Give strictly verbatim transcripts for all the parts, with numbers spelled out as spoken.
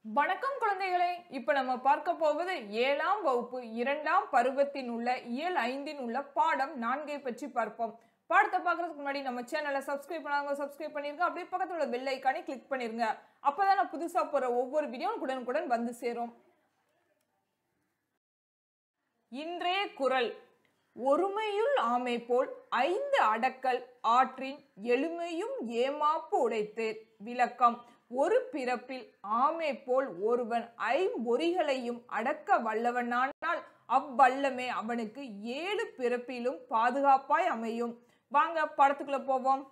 வணக்கம் குழந்தைகளே. இப்ப நம்ம பார்க்க போவது ஏழாம் வகுப்பு இரண்டாம் பருவத்தின் உள்ள இயல் ஐந்தின் உள்ள பாடம் நான்கை பற்றி பார்ப்போம். பாடத்தை பார்க்கறதுக்கு முன்னாடி நம்ம சேனலை சப்ஸ்கிரைப் பண்ணாங்க சப்ஸ்கிரைப் பண்ணிருங்க. அப்படியே பக்கத்துல உள்ள பெல் ஐக்கானை கிளிக் பண்ணிருங்க. அப்பதான் நான் புதுசா போற ஒவ்வொரு வீடியோ உடனுக்குடன் வந்து சேரும். இன்றைய குறள்: ஒருமையுள் ஆமை போல் ஐந்து அடக்கல் ஆற்றின் எழுமையும் ஏமாப்பு உடைத்து. விளக்கம்: ஒரு பிறப்பில் ஆமை போல் ஒருவன் ஐம்பொறிகளையும் அடக்க வல்லவனானால் அவ்வல்லமே அவனுக்கு ஏழு பிறப்பிலும் பாதுகாப்பாய் அமையும். வாங்க பாடத்துக்குள்ள போவோம்.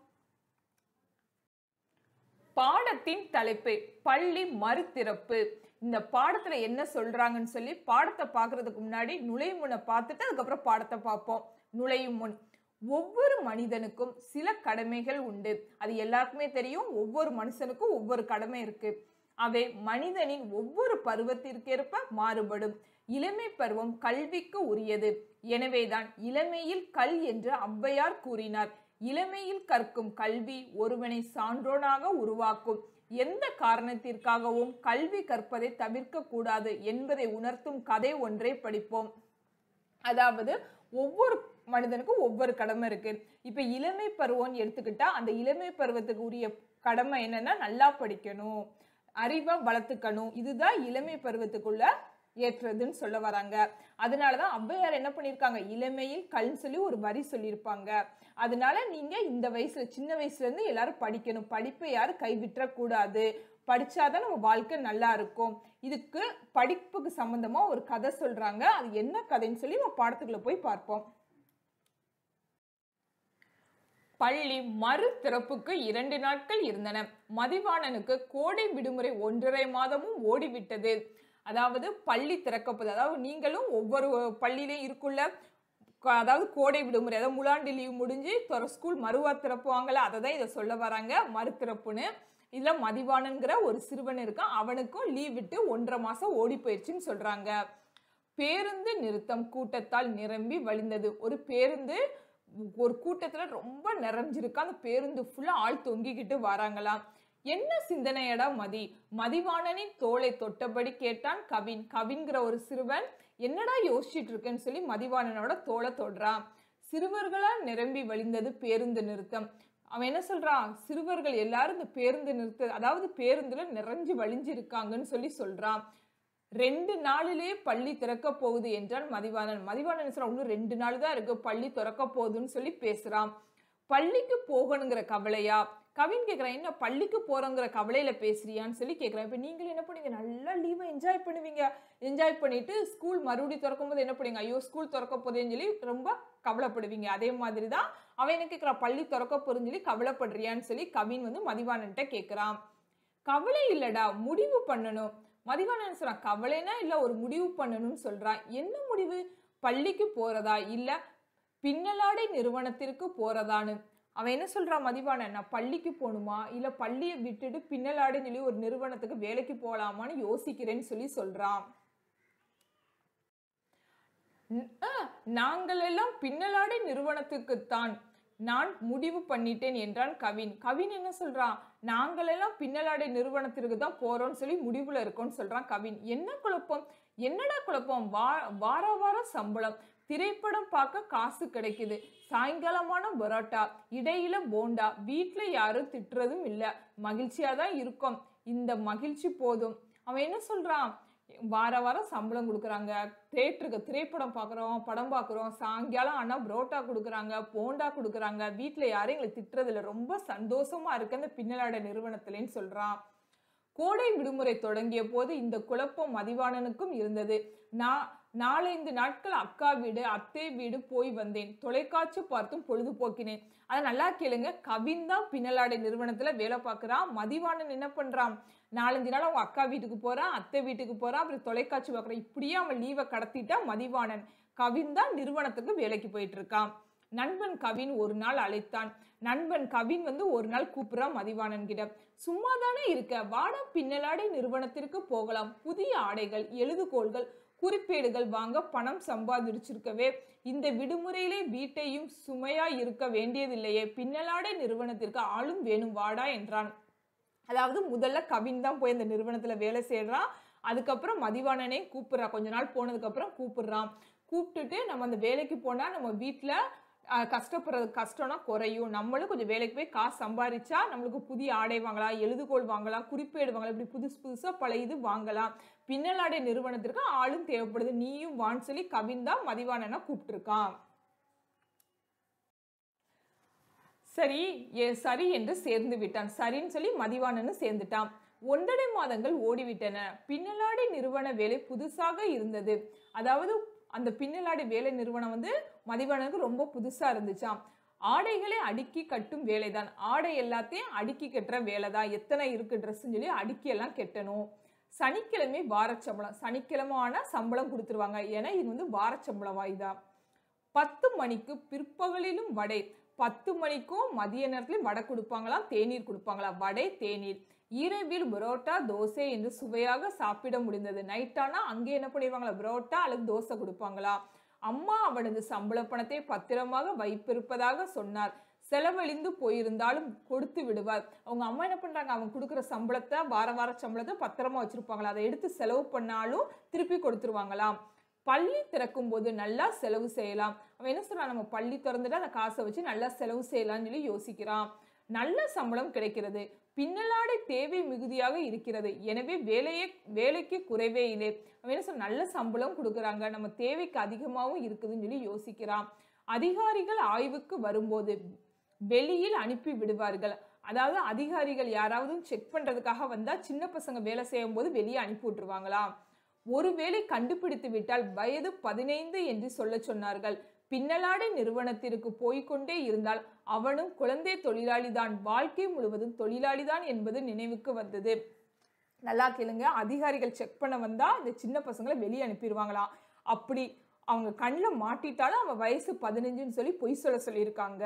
பாடத்தின் தலைப்பு பள்ளி மறுதிறப்பு. இந்த பாடத்துல என்ன சொல்றாங்கன்னு சொல்லி பாடத்தை பார்க்கறதுக்கு முன்னாடி நுழையும் முன்ன பார்த்துட்டு அதுக்கப்புறம் பாடத்தை பார்ப்போம். நுழையும் முன் ஒவ்வொரு மனிதனுக்கும் சில கடமைகள் உண்டு. அது எல்லாருக்குமே தெரியும். ஒவ்வொரு மனுஷனுக்கும் ஒவ்வொரு கடமை இருக்கு. அவை மனிதனின் ஒவ்வொரு பருவத்திற்கேற்ப மாறுபடும். இளமை பருவம் கல்விக்கு உரியது. எனவேதான் இளமையில் கல் என்று ஔவையார் கூறினார். இளமையில் கற்கும் கல்வி ஒருவனை சான்றோனாக உருவாக்கும். எந்த காரணத்திற்காகவும் கல்வி கற்பதை தவிர்க்க கூடாது என்பதை உணர்த்தும் கதை ஒன்றை படிப்போம். அதாவது ஒவ்வொரு மனிதனுக்கும் ஒவ்வொரு கடமை இருக்கு. இப்ப இளமை பருவம் எடுத்துக்கிட்டா அந்த இளமை பருவத்துக்கு உரிய கடமை என்னன்னா நல்லா படிக்கணும், அறிவை வளர்த்துக்கணும். இதுதான் இளமை பருவத்துக்குள்ள ஏற்றதுன்னு சொல்ல வராங்க. அதனாலதான் ஔவையார் என்ன பண்ணிருக்காங்க, இளமையில் கல் சொல்லி ஒரு வரி சொல்லியிருப்பாங்க. அதனால நீங்க இந்த வயசுல சின்ன வயசுல இருந்து எல்லாரும் படிக்கணும். படிப்பை யாரும் கைவிட்ட கூடாது. படிச்சாதான் நம்ம வாழ்க்கை நல்லா இருக்கும். இதுக்கு படிப்புக்கு சம்பந்தமா ஒரு கதை சொல்றாங்க. அது என்ன கதைன்னு சொல்லி நம்ம பாடத்துக்குள்ள போய் பார்ப்போம். பள்ளி மறு திறப்புக்கு இரண்டு நாட்கள் இருந்தன. மதிவாணனுக்கு கோடை விடுமுறை ஒன்றரை மாதமும் ஓடிவிட்டது. அதாவது பள்ளி திறக்கப்போது, அதாவது நீங்களும் ஒவ்வொரு பள்ளியிலையும் இருக்குள்ள, அதாவது கோடை விடுமுறை, அதாவது முலாண்டு லீவ் முடிஞ்சு ஸ்கூல் மறுவா திறப்புவாங்கல்ல, அதை தான் இதை சொல்ல வராங்க மறுதிறப்புன்னு. இதுல மதிவாணன்கிற ஒரு சிறுவன் இருக்கான். அவனுக்கும் லீவ் விட்டு ஒன்றரை மாசம் ஓடி போயிடுச்சுன்னு சொல்றாங்க. பேருந்து நிறுத்தம் கூட்டத்தால் நிரம்பி வழிந்தது. ஒரு பேருந்து ஒரு கூட்டத்துல ரொம்ப நிறைஞ்சிருக்கு. அந்த பேருந்து ஃபுல்லா ஆள் தொங்கிக்கிட்டு வராங்களாம். என்ன சிந்தனையடா மதி? மதிவாணனின் தோளை தொட்டபடி கேட்டான் கவின். கவின்கிற ஒரு சிறுவன் என்னடா யோசிச்சுட்டு இருக்குன்னு சொல்லி மதிவாணனோட தோளை தொடுறான். சிறுவர்களால் நிரம்பி வழிந்தது பேருந்து நிறுத்தம். அவன் என்ன சொல்றான், சிறுவர்கள் எல்லாரும் இந்த பேருந்து நிறுத்த, அதாவது பேருந்துல நிறைஞ்சு வழிஞ்சு இருக்காங்கன்னு சொல்லி சொல்றான். ரெண்டு நாளிலே பள்ளி திறக்க போகுது என்றான் மதிவாணன். மதிவாணன் சொல்றான், இன்னும் ரெண்டு நாள் தான் இருக்கு, பள்ளி திறக்க போகுதுன்னு சொல்லி பேசுறான். பள்ளிக்கு போகணுங்கிற கவலையா? கவின் கேட்குறான், என்ன பள்ளிக்கு போறோங்கிற கவலையில பேசுறியான்னு சொல்லி கேட்குறான். இப்போ நீங்களும் என்ன பண்ணுவீங்க, நல்லா லீவை என்ஜாய் பண்ணுவீங்க. என்ஜாய் பண்ணிட்டு ஸ்கூல் மறுபடியும் திறக்கும் போது என்ன பண்ணுவீங்க, ஐயோ ஸ்கூல் திறக்க போதேன்னு சொல்லி ரொம்ப கவலைப்படுவீங்க. அதே மாதிரி தான் அவன் என்ன கேட்குறான், பள்ளி திறக்க போறேன்னு சொல்லி கவலைப்படுறியான்னு சொல்லி கவின் வந்து மதிவாணன்ட்ட கேட்குறான். கவலை இல்லடா, முடிவு பண்ணணும். மதிவாணன் சொல்றான், கவலைனா இல்ல, ஒரு முடிவு பண்ணணும்னு சொல்றான். என்ன முடிவு? பள்ளிக்கு போறதா இல்ல பின்னலாடை நிறுவனத்திற்கு போறதான்னு. அவன் என்ன சொல்றான் மதிவாணன், நான் பள்ளிக்கு போகணுமா இல்ல பள்ளியை விட்டுட்டு பின்னலாடை சொல்லி ஒரு நிறுவனத்துக்கு வேலைக்கு போகலாமான்னு யோசிக்கிறேன்னு சொல்லி சொல்றான். நாங்கள் எல்லாம் பின்னலாடை நிறுவனத்துக்குத்தான் நான் முடிவு பண்ணிட்டேன் என்றான் கவின். கவின் என்ன சொல்றான், நாங்கள் எல்லாம் பின்னலாடை நிறுவனத்திற்கு தான் போறோம்னு சொல்லி முடிவுல இருக்கோம்னு சொல்றான் கவின். என்ன குழப்பம்? என்னடா குழப்பம்? வா வார வாரம் சம்பளம், திரைப்படம் பார்க்க காசு கிடைக்குது, சாயங்காலமான பரோட்டா, இடையில போண்டா, வீட்டுல யாரும் திட்டுறதும் இல்ல, மகிழ்ச்சியா தான் இருக்கும். இந்த மகிழ்ச்சி போதும். அவன் என்ன சொல்றான், வார வாரம் சம்பளம் கொடுக்குறாங்க, தேட்டருக்கு திரைப்படம் பார்க்குறோம், படம் பார்க்குறோம், சாயங்காலம் ஆனால் புரோட்டா கொடுக்குறாங்க, போண்டா கொடுக்குறாங்க, வீட்டில் யாரும் எங்களை திட்டுறதில்ல, ரொம்ப சந்தோஷமா இருக்கு அந்த பின்னலாடை நிறுவனத்துலன்னு சொல்றான். கோடை விடுமுறை தொடங்கிய போது இந்த குழப்பம் மதிவாணனுக்கும் இருந்தது. நான் நாலஞ்சு நாட்கள் அக்கா வீடு அத்தை வீடு போய் வந்தேன். தொலைக்காட்சி பார்த்தும் பொழுதுபோக்கினேன். அதை நல்லா கேளுங்க, கவின் தான் பின்னலாடை நிறுவனத்துல வேலை பார்க்குறான். மதிவாணன் என்ன பண்றான், நாலஞ்சு நாள் அவங்க அக்கா வீட்டுக்கு போறான், அத்தை வீட்டுக்கு போறான், அப்புறம் தொலைக்காட்சி பார்க்குறான். இப்படியே அவன் லீவை கடத்திட்டா மதிவாணன். கவின் தான் நிறுவனத்துக்கு வேலைக்கு போயிட்டு இருக்கான். நண்பன் கவின் ஒரு நாள் அழைத்தான். நண்பன் கவின் வந்து ஒரு நாள் கூப்பிடுறான் மதிவாணன் கிட்ட. சும்மா தானே இருக்க, வாடா பின்னலாடை நிறுவனத்திற்கு போகலாம். புதிய ஆடைகள், எழுதுகோள்கள், குறிப்பேடுகள் வாங்க பணம் சம்பாதிச்சிருக்கவே இந்த விடுமுறையிலே வீட்டையும் சுமையா இருக்க வேண்டியதில்லையே, பின்னலாடை நிறுவனத்திற்கு ஆளும் வேணும், வாடா என்றான். அதாவது முதல்ல கவின் தான் போய் அந்த நிறுவனத்துல வேலை செய்யறான். அதுக்கப்புறம் மதிவாணனே கூப்பிடுறான். கொஞ்ச நாள் போனதுக்கு அப்புறம் கூப்பிடுறான். கூப்பிட்டுட்டு நம்ம அந்த வேலைக்கு போனா நம்ம வீட்டுல கஷ்டப்படுறது கஷ்டம்னா குறையும், நம்மளும் கொஞ்சம் வேலைக்கு போய் காசு சம்பாதிச்சா நம்மளுக்கு புதிய ஆடை வாங்கலாம், எழுதுகோள் வாங்கலாம், குறிப்பேடு வாங்கலாம், இப்படி புதுசு புதுசா பல இது வாங்கலாம். பின்னலாடை நிறுவனத்திற்கு ஆளும் தேவைப்படுது, நீயும் வான்னு சொல்லி கவின் தான் மதிவாணனை கூப்பிட்டுருக்கான். சரி சரி என்று சேர்ந்து விட்டான். சரின்னு சொல்லி மதிவாணனும் சேர்ந்துட்டான். ஒன்றரை மாதங்கள் ஓடிவிட்டன. பின்னலாடை நிறுவன வேலை புதுசாக இருந்தது. அதாவது அந்த பின்னலாடை வேலை நிறுவனம் வந்து மதிவாணனுக்கு ரொம்ப புதுசா இருந்துச்சாம். ஆடைகளை அடுக்கி கட்டும் வேலைதான், ஆடை எல்லாத்தையும் அடுக்கி கட்டுற வேலை தான். எத்தனை இருக்கு ட்ரெஸ்ன்னு சொல்லி அடுக்கி எல்லாம் கட்டணும். சனிக்கிழமை வாரச்சம்பளம், சனிக்கிழமை ஆனா சம்பளம் கொடுத்துருவாங்க. ஏன்னா இது வந்து வாரச்சம்பளம் வாய்தான். பத்து மணிக்கு பிற்பகலிலும் வடை, பத்து மணிக்கும் மதிய நேரத்திலும் வடை கொடுப்பாங்களாம், தேநீர் கொடுப்பாங்களா, வடை தேநீர். இரவில் பரோட்டா தோசை என்று சுவையாக சாப்பிட முடிந்தது. நைட்டானா அங்கே என்ன பண்ணிடுவாங்களா, பரோட்டா அல்லது தோசை கொடுப்பாங்களா. அம்மா அவனது சம்பள பணத்தை பத்திரமாக வைப்பிருப்பதாக சொன்னார். செலவழிந்து போயிருந்தாலும் கொடுத்து விடுவார். அவங்க அம்மா என்ன பண்றாங்க, அவங்க கொடுக்குற சம்பளத்தை வார வார சம்பளத்தை பத்திரமா வச்சிருப்பாங்களா, அதை எடுத்து செலவு பண்ணாலும் திருப்பி கொடுத்துருவாங்களாம். பள்ளி திறக்கும் போது நல்லா செலவு செய்யலாம். அவன் என்ன சொல்றான், நம்ம பள்ளி திறந்துட்டு அந்த காசை வச்சு நல்லா செலவு செய்யலாம்னு சொல்லி யோசிக்கிறான். நல்ல சம்பளம் கிடைக்கிறது. பின்னலாடை தேவை மிகுதியாக இருக்கிறது. எனவே வேலையே வேலைக்கு குறைவே இல்லை. அவன் என்ன சொல்ற, நல்ல சம்பளம் கொடுக்குறாங்க, நம்ம தேவைக்கு அதிகமாகவும் இருக்குதுன்னு சொல்லி யோசிக்கிறான். அதிகாரிகள் ஆய்வுக்கு வரும்போது வெளியில் அனுப்பி விடுவார்கள். அதாவது அதிகாரிகள் யாராவது செக் பண்றதுக்காக வந்தா சின்ன பசங்க வேலை செய்யும் போது வெளியே அனுப்பி விட்டுருவாங்களாம். ஒருவேளை கண்டுபிடித்து விட்டால் வயது பதினைந்து என்று சொல்ல சொன்னார்கள். பின்னலாடை நிறுவனத்திற்கு போய்கொண்டே இருந்தால் அவனும் குழந்தை தொழிலாளிதான், வாழ்க்கை முழுவதும் தொழிலாளிதான் என்பது நினைவுக்கு வந்தது. நல்லா கேளுங்க, அதிகாரிகள் செக் பண்ண வந்தா இந்த சின்ன பசங்களை வெளியே அனுப்பிடுவாங்களாம். அப்படி அவங்க கண்ணில் மாட்டிட்டாலும் அவன் வயசு பதினஞ்சுன்னு சொல்லி பொய் சொல்ல சொல்லியிருக்காங்க.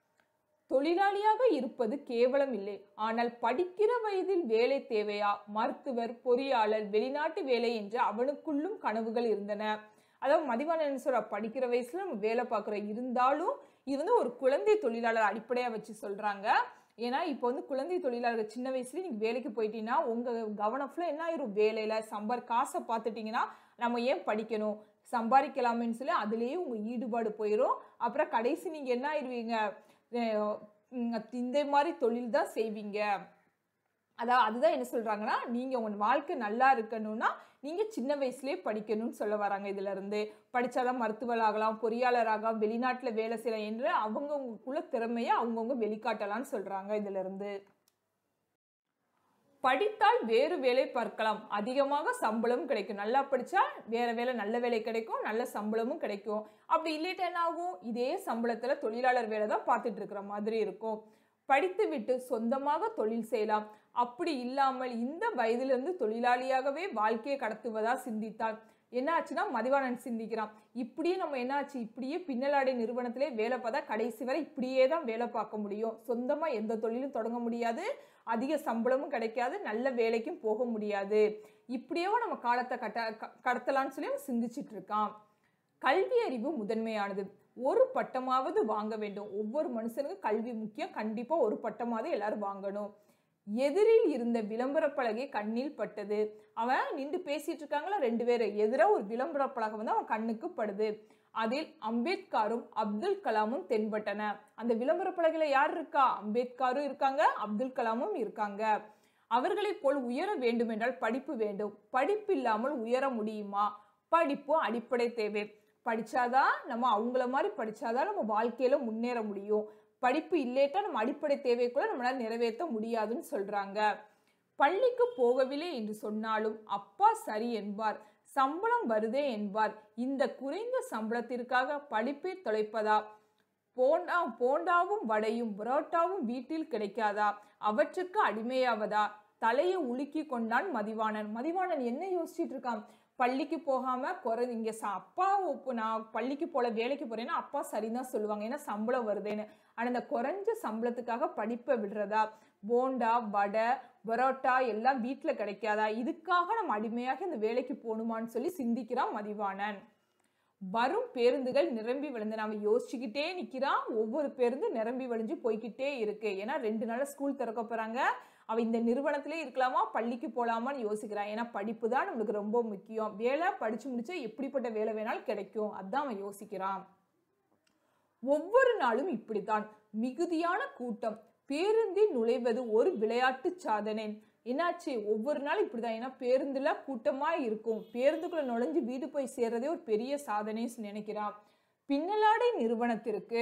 தொழிலாளியாக இருப்பது கேவலம் இல்லை, ஆனால் படிக்கிற வயதில் வேலை தேவையா, மருத்துவர், பொறியாளர், வெளிநாட்டு வேலை என்று அவனுக்குள்ளும் கனவுகள் இருந்தன. அதாவது மதிவாணன் சொல்ற, படிக்கிற வயசுல நம்ம வேலை பார்க்குறோம், இருந்தாலும் இது வந்து ஒரு குழந்தை தொழிலாளர் அடிப்படையா வச்சு சொல்றாங்க. ஏன்னா இப்போ வந்து குழந்தை தொழிலாளர் சின்ன வயசுல நீங்க வேலைக்கு போயிட்டீங்கன்னா உங்க கவனம் ஃபுல்லா என்ன ஆயிரும், வேலையில சம்பார் காசை பார்த்துட்டீங்கன்னா நம்ம ஏன் படிக்கணும், சம்பாதிக்கலாமேன்னு சொல்லி அதுலேயே உங்க ஈடுபாடு போயிடும். அப்புறம் கடைசி நீங்க என்ன ஆயிடுவீங்க, இந்த மாதிரி தொழில் தான் செய்வீங்க. அதான் அதுதான் என்ன சொல்றாங்கன்னா, நீங்க உங்க வாழ்க்கை நல்லா இருக்கணும்னா நீங்க சின்ன வயசுலயே படிக்கணும்னு சொல்ல வராங்க. இதுல இருந்து படிச்சாதான் மருத்துவர் ஆகலாம், பொறியாளர் ஆகலாம், வெளிநாட்டுல வேலை செய்யலாம் என்று அவங்கவுங்களுக்குள்ள திறமையை அவங்கவுங்க வெளிக்காட்டலாம்னு சொல்றாங்க. இதுல இருந்து படித்தால் வேறு வேலை பார்க்கலாம், அதிகமாக சம்பளம் கிடைக்கும். நல்லா படிச்சா வேற வேலை, நல்ல வேலை கிடைக்கும், நல்ல சம்பளமும் கிடைக்கும். அப்படி இல்லைட்டு என்ன ஆகும், இதே சம்பளத்துல தொழிலாளர் வேலை தான் பார்த்துட்டு இருக்கிற மாதிரி இருக்கும். படித்து விட்டு சொந்தமாக தொழில் செய்யலாம். அப்படி இல்லாமல் இந்த வயதிலிருந்து தொழிலாளியாகவே வாழ்க்கையை கடத்துவதா சிந்தித்தால் என்ன ஆச்சுன்னா, மதிவாணன் சிந்திக்கிறான், இப்படியே நம்ம என்ன ஆச்சு, இப்படியே பின்னலாடை நிறுவனத்திலே வேலை பார்த்தா கடைசி வரை இப்படியே தான் வேலை பார்க்க முடியும், சொந்தமா எந்த தொழிலும் தொடங்க முடியாது, அதிக சம்பளமும் கிடைக்காது, நல்ல வேலைக்கும் போக முடியாது, இப்படியே நம்ம காலத்தை கட்ட கடத்தலான்னு சொல்லி அவன் சிந்திச்சுட்டு இருக்கான். கல்வி அறிவு முதன்மையானது, ஒரு பட்டமாவது வாங்க வேண்டும். ஒவ்வொரு மனுஷனுக்கும் கல்வி முக்கியம், கண்டிப்பா ஒரு பட்டமாவது எல்லாரும் வாங்கணும். எதிரில் இருந்த விளம்பர பலகை கண்ணில் பட்டது. அவன் நின்று பேசிட்டு இருக்காங்களா ரெண்டு பேரும், எதிராக ஒரு விளம்பர பலகை வந்து அவன் கண்ணுக்கு படுது. அதில் அம்பேத்கரும் அப்துல் கலாமும் தென்பட்டன. அந்த விளம்பர பலகையில யார் இருக்கா, அம்பேத்கரும் இருக்காங்க, அப்துல் கலாமும் இருக்காங்க. அவர்களை போல் உயர வேண்டும் என்றால் படிப்பு வேண்டும். படிப்பு இல்லாமல் உயர முடியுமா, படிப்பு அடிப்படை தேவை. படிச்சாதான் நம்ம அவங்கள மாதிரி படிச்சாதான் நம்ம வாழ்க்கையில முன்னேற முடியும். படிப்பு இல்லேட்டா நம்ம அடிப்படை தேவை கூட நம்மளால நிறைவேற்ற முடியாதுன்னு சொல்றாங்க. பள்ளிக்கு போகவில்லை என்று சொன்னாலும் அப்பா சரி என்பார், சம்பளம் வருதே என்பார். இந்த குறைந்த சம்பளத்திற்காக படிப்பை தொலைப்பதா, போண்டா போண்டாவும் வடையும் புரோட்டாவும் வீட்டில் கிடைக்காதா, அவற்றுக்கு அடிமையாவதா? தலையை உலுக்கி கொண்டான் மதிவாணன். மதிவாணன் என்ன யோசிச்சுட்டு இருக்கான், பள்ளிக்கு போகாம குறை இங்க அப்பா நான் பள்ளிக்கு போல வேலைக்கு போறேன்னா அப்பா சரிதான் சொல்லுவாங்க, ஏன்னா சம்பளம் வருதுன்னு. ஆனா இந்த குறைஞ்ச சம்பளத்துக்காக படிப்பை விடுறதா, போண்டா வடை பரோட்டா எல்லாம் வீட்டுல கிடைக்காதா, இதுக்காக நம்ம அடிமையாக இந்த வேலைக்கு போகணுமான்னு சொல்லி சிந்திக்கிறான் மதிவாணன். வரும் பேருந்துகள் நிரம்பி விழுந்து நாம யோசிச்சுக்கிட்டே நிக்கிறான். ஒவ்வொரு பேருந்து நிரம்பி வழிஞ்சு போய்கிட்டே இருக்கு. ஏன்னா ரெண்டு நாள் ஸ்கூல் திறக்க போறாங்க. அவ இந்த நிறுவனத்திலே இருக்கலாமா பள்ளிக்கு போகலாமான்னு யோசிக்கிறான். ஏன்னா படிப்பு தான் நம்மளுக்கு ரொம்ப முக்கியம். வேலை படிச்சு முடிச்சா எப்படிப்பட்ட வேலை வேணாலும் கிடைக்கும், அதான் அவன் யோசிக்கிறான். ஒவ்வொரு நாளும் இப்படித்தான். மிகுதியான கூட்டம். பேருந்தில் நுழைவது ஒரு விளையாட்டு சாதனை. என்னாச்சு, ஒவ்வொரு நாளும் இப்படிதான். ஏன்னா பேருந்துல கூட்டமா இருக்கும். பேருந்துக்குள்ள நுழைஞ்சு வீடு போய் சேர்றதே ஒரு பெரிய சாதனைன்னு நினைக்கிறான். பின்னலாடை நிறுவனத்திற்கு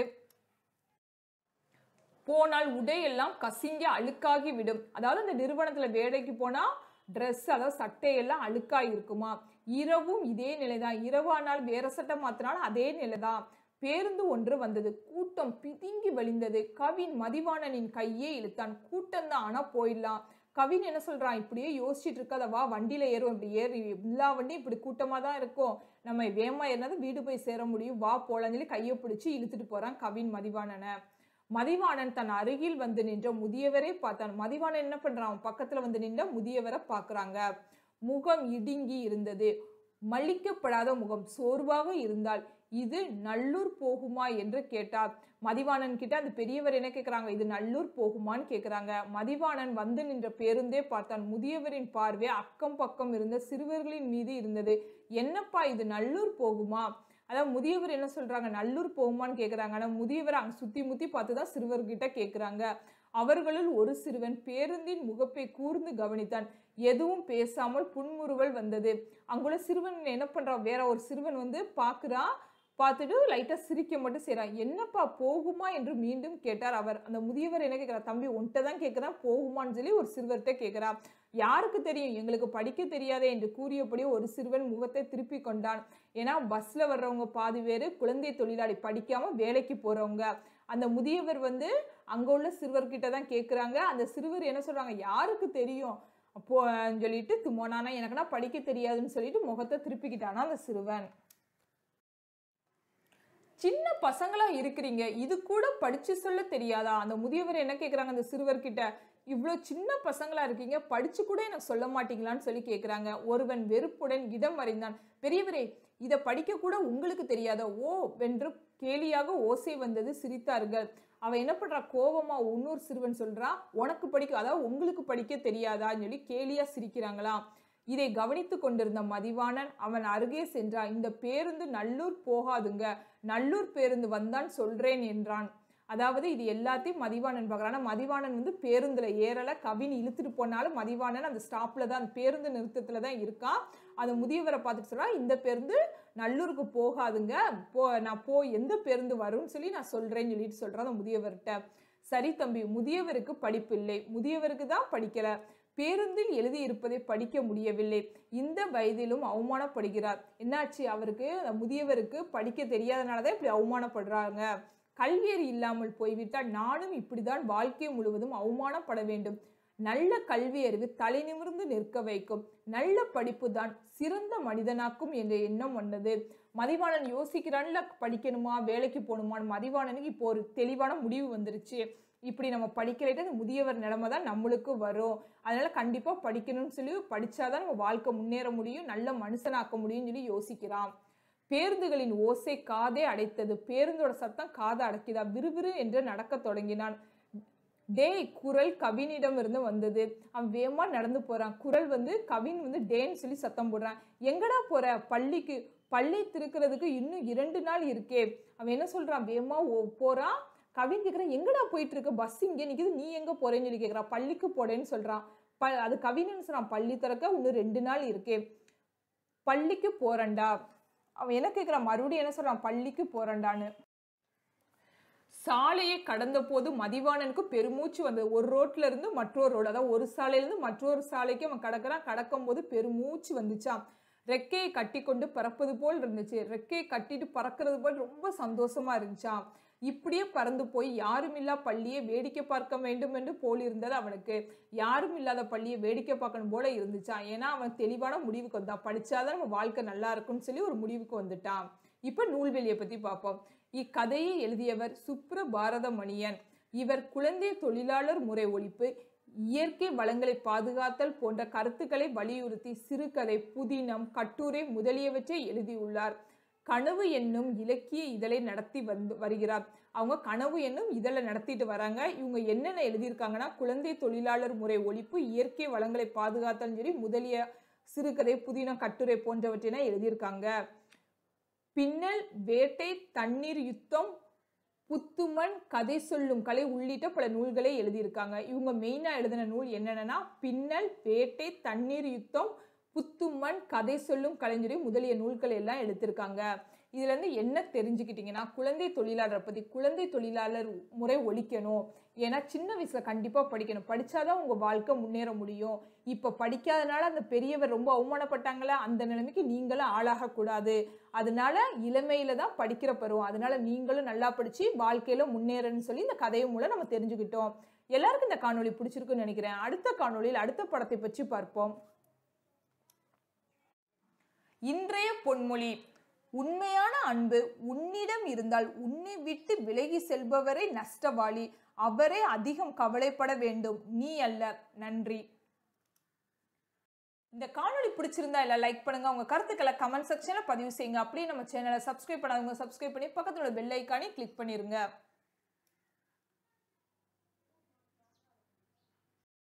போனால் உடையெல்லாம் கசிஞ்சு அழுக்காகி விடும். அதாவது அந்த நிறுவனத்துல வேலைக்கு போனா ட்ரெஸ், அதாவது சட்டையெல்லாம் அழுக்காகி இருக்குமா. இரவும் இதே நிலைதான். இரவானால் வேற சட்டை மாத்தினாலும் அதே நிலைதான். பேருந்து ஒன்று வந்தது. கூட்டம் பிதுங்கி வழிந்தது. கவின் மதிவாணனின் கையே இழுத்தான். கூட்டம் தான், ஆனா போயிடலாம். கவின் என்ன சொல்றான், இப்படியே யோசிச்சுட்டு இருக்காத, வா வண்டியில ஏறும். இப்படி ஏறி எல்லா வண்டியும் இப்படி கூட்டமா தான் இருக்கும், நம்ம வேகமா ஏறினது வீடு போய் சேர முடியும், வா போலான்னு சொல்லி கையை பிடிச்சி இழுத்துட்டு போறான் கவின் மதிவாணனை. மதிவாணன் தன் அருகில் வந்து நின்ற முதியவரை பார்த்தான். மதிவாணன் என்ன பண்றான், பக்கத்துல வந்து நின்ற முதியவரை பாக்குறாங்க. முகம் இடுங்கி இருந்தது. மலிக்கப்படாத முகம். சோர்வாக இருந்தால் இது நல்லூர் போகுமா என்று கேட்டார். மதிவாணன் கிட்ட அந்த பெரியவர் என்ன கேட்கிறாங்க, இது நல்லூர் போகுமான்னு கேட்கிறாங்க. மதிவாணன் வந்து நின்ற பேருந்தே பார்த்தான். முதியவரின் பார்வை அக்கம் பக்கம் இருந்த சிறுவர்களின் மீது இருந்தது. என்னப்பா இது நல்லூர் போகுமா? அதாவது முதியவர் என்ன சொல்றாங்க, நல்லூர் போகுமான்னு கேட்கிறாங்க. ஆனா முதியவர் அங்க சுத்தி முத்தி பார்த்துதான் சிறுவர்கிட்ட கேட்கிறாங்க. அவர்களுள் ஒரு சிறுவன் பேருந்தின் முகப்பை கூர்ந்து கவனித்தான். எதுவும் பேசாமல் புன்முறுவல் வந்தது. அங்குள்ள சிறுவன் என்ன பண்றான், வேற ஒரு சிறுவன் வந்து பாக்குறான். பார்த்துட்டு லைட்டா சிரிக்க மட்டும் செய்றான். என்னப்பா போகுமா என்று மீண்டும் கேட்டார் அவர். அந்த முதியவர் என்ன கேட்கிறார், தம்பி உன்கிட்ட தான் கேட்கிறான் போகுமான்னு சொல்லி ஒரு சிறுவர்கிட்ட கேட்கிறார். யாருக்கு தெரியும், எங்களுக்கு படிக்க தெரியாதே என்று கூறியபடி ஒரு சிறுவன் முகத்தை திருப்பி கொண்டான். ஏன்னா பஸ்ல வர்றவங்க பாதி பேரு குழந்தை தொழிலாளி, படிக்காம வேலைக்கு போறவங்க. அந்த முதியவர் வந்து அங்க உள்ள சிறுவர்கிட்ட தான் கேட்கிறாங்க. அந்த சிறுவர் என்ன சொல்றாங்க, யாருக்கு தெரியும் அப்போ சொல்லிட்டு தும்மோனானா, எனக்குன்னா படிக்க தெரியாதுன்னு சொல்லிட்டு முகத்தை திருப்பிக்கிட்டானா அந்த சிறுவன். சின்ன பசங்களா இருக்கிறீங்க, இது கூட படிச்சு சொல்ல தெரியாதா? அந்த முதியவர் என்ன கேட்கிறாங்க அந்த சிறுவர்கிட்ட, இவ்வளவு சின்ன பசங்களா இருக்கீங்க, படிச்சு கூட எனக்கு சொல்ல மாட்டீங்களான்னு சொல்லி கேட்கிறாங்க. ஒருவன் வெறுப்புடன் இடம் அறிந்தான். பெரியவரே, இதை படிக்க கூட உங்களுக்கு தெரியாதா? ஓ வென்று கேலியாக ஓசை வந்தது. சிரித்தார்கள். அவன் என்ன பண்றா, கோபமா இன்னொரு சிறுவன் சொல்றான், உனக்கு படிக்க, அதாவது உங்களுக்கு படிக்க தெரியாதான்னு சொல்லி கேலியா சிரிக்கிறாங்களாம். இதை கவனித்து கொண்டிருந்த மதிவாணன் அவன் அருகே சென்றான். இந்த பேருந்து நல்லூர் போகாதுங்க, நல்லூர் பேருந்து வந்தான் சொல்றேன் என்றான். அதாவது இது எல்லாத்தையும் மதிவாணன் பார்க்கறான். மதிவாணன் வந்து பேருந்துல ஏறல, கவின் இழுத்துட்டு போனாலும் மதிவாணன் அந்த ஸ்டாப்ல தான், அந்த பேருந்து நிறுத்தத்துல தான் இருக்கான். அந்த முதியவரை பார்த்துட்டு சொல்றா, இந்த பேருந்து நல்லூருக்கு போகாதுங்க, போ நான் போ எந்த பேருந்து வரும்னு சொல்லி நான் சொல்றேன்னு சொல்லிட்டு சொல்றான் அந்த முதியவர்கிட்ட. சரி தம்பி, முதியவருக்கு படிப்பு இல்லை, முதியவருக்கு தான் படிக்கல, பேருந்தில் எழுதி இருப்பதை படிக்க முடியவில்லை, இந்த வயதிலும் அவமானப்படுகிறார். என்னாச்சு, அவருக்கு முதியவருக்கு படிக்க தெரியாதனாலதான் இப்படி அவமானப்படுறாங்க. கல்வியறி இல்லாமல் போய்விட்டால் நானும் இப்படிதான் வாழ்க்கை முழுவதும் அவமானப்பட வேண்டும். நல்ல கல்வி அறிவு தலை நிமிர்ந்து நிற்க வைக்கும், நல்ல படிப்பு தான் சிறந்த மனிதனாக்கும் என்ற எண்ணம் வந்தது. மதிவாணன் யோசிக்கிறான்ல, படிக்கணுமா வேலைக்கு போகணுமான்னு. மதிவாணனுக்கு இப்போ ஒரு தெளிவான முடிவு வந்துருச்சு. இப்படி நம்ம படிக்கிறேன், அந்த முதியவர் நிலைமை தான் நம்மளுக்கு வரும், அதனால கண்டிப்பா படிக்கணும்னு சொல்லி படிச்சாதான் நம்ம வாழ்க்கை முன்னேற முடியும், நல்ல மனுஷனாக்க முடியும்னு சொல்லி யோசிக்கிறான். பேருந்துகளின் ஓசை காதை அடைத்தது. பேருந்தோட சத்தம் காதை அடைக்குதா. விறுவிறு என்று நடக்க தொடங்கினான். டேய் குரல் கவினிடம் இருந்து வந்தது. அவன் வேகமா நடந்து போறான். குரல் வந்து கவின் வந்து டேன்னு சொல்லி சத்தம் போடுறான். எங்கடா போற? பள்ளிக்கு. பள்ளி திறக்கிறதுக்கு இன்னும் இரண்டு நாள் இருக்கே. அவன் என்ன சொல்றான், வேகமா போறான். கவின் கேட்கிறான், எங்கடா போயிட்டு இருக்க? பஸ் இங்கே நிக்குது, நீ எங்க போறேன்னு சொல்லி கேட்கிறான். பள்ளிக்கு போறேன்னு சொல்றான். ப அது கவின் என்ன சொல்றான், பள்ளி திறக்க இன்னும் ரெண்டு நாள் இருக்கே, பள்ளிக்கு போறேன்டா. அவன் என்ன கேட்கிறான், மறுபடியும் என்ன சொல்றான், பள்ளிக்கு போறேன்டான்னு. சாலையை கடந்த போது மதிவாணனுக்கு பெருமூச்சு வந்தது. ஒரு ரோட்ல இருந்து மற்றொரு ரோடு, அதாவது ஒரு சாலையில இருந்து மற்றொரு சாலைக்கு அவன் கடக்கிறான். கடக்கும் போது பெருமூச்சு வந்துச்சான். ரெக்கையை கட்டி கொண்டு பறப்பது போல் இருந்துச்சு. ரெக்கையை கட்டிட்டு பறக்கிறது போல் ரொம்ப சந்தோஷமா இருந்துச்சான். இப்படியே பறந்து போய் யாரும் இல்லா பள்ளியை வேடிக்கை பார்க்க வேண்டும் என்று போல் இருந்தது அவனுக்கு. யாரும் இல்லாத பள்ளியை வேடிக்கை பார்க்கணும் போல இருந்துச்சான். ஏன்னா அவன் தெளிவான முடிவுக்கு வந்தான், படிச்சாதான் நம்ம வாழ்க்கை நல்லா இருக்கும்னு சொல்லி ஒரு முடிவுக்கு வந்துட்டான். இப்ப நூல்வெளியை பத்தி பார்ப்போம். இக்கதையை எழுதியவர் சுப்ர பாரதமணியன். இவர் குழந்தை தொழிலாளர் முறை ஒழிப்பு, இயற்கை வளங்களை பாதுகாத்தல் போன்ற கருத்துக்களை வலியுறுத்தி சிறுகதை, புதினம், கட்டுரை முதலியவற்றை எழுதியுள்ளார். கனவு என்னும் இலக்கிய இதழை நடத்தி வந்து வருகிறார். அவங்க கனவு என்னும் இதழை நடத்திட்டு வராங்க. இவங்க என்னென்ன எழுதியிருக்காங்கன்னா, குழந்தை தொழிலாளர் முறை ஒழிப்பு, இயற்கை வளங்களை பாதுகாத்தல் சொல்லி முதலிய சிறுகதை, புதின கட்டுரை போன்றவற்றினை எழுதியிருக்காங்க. பின்னல், வேட்டை, தண்ணீர் யுத்தம், புத்துமன், கதை சொல்லும் கலை உள்ளிட்ட பல நூல்களை எழுதியிருக்காங்க. இவங்க மெயினா எழுதின நூல் என்னென்னா பின்னல், வேட்டை, தண்ணீர் யுத்தம், புத்துமன், கதை சொல்லும் கலைஞரி முதலிய நூல்கள் எல்லாம் எழுதியிருக்காங்க. இதுல இருந்து என்ன தெரிஞ்சுக்கிட்டீங்கன்னா, குழந்தை தொழிலாளர் பத்தி, குழந்தை தொழிலாளர் முறை ஒழிக்கணும். ஏன்னா சின்ன வயசுல கண்டிப்பா படிக்கணும், படிச்சாதான் உங்க வாழ்க்கை முன்னேற முடியும். இப்ப படிக்காதனால அந்த பெரியவர் ரொம்ப அவமானப்பட்டாங்களா, அந்த நிலைமைக்கு நீங்களும் ஆளாக கூடாது. அதனால இளமையில தான் படிக்கிற பருவம், அதனால நீங்களும் நல்லா படிச்சு வாழ்க்கையில முன்னேறன்னு சொல்லி இந்த கதையை மூலம் நம்ம தெரிஞ்சுக்கிட்டோம். எல்லாருக்கும் இந்த காணொளி பிடிச்சிருக்குன்னு நினைக்கிறேன். அடுத்த காணொளியில் அடுத்த படத்தை பற்றி பார்ப்போம். இன்றைய பொன்மொழி: உண்மையான அன்பு உன்னிடம் இருந்தால் உன்னை விட்டு விலகி செல்பவரை நஷ்டவாளி, அவரே அதிகம் கவலைப்பட வேண்டும், நீ அல்ல. நன்றி. இந்த காணொளி பிடிச்சிருந்தா எல்லாம் லைக் பண்ணுங்க, உங்க கருத்துக்களை கமெண்ட் செக்ஷன்ல பதிவு செய்யுங்க. அப்படியே நம்ம சேனலை சப்ஸ்கிரைப் பண்ணாதவங்க சப்ஸ்கிரைப் பண்ணி பக்கத்துல பெல் ஐகானை கிளிக் பண்ணிருங்க.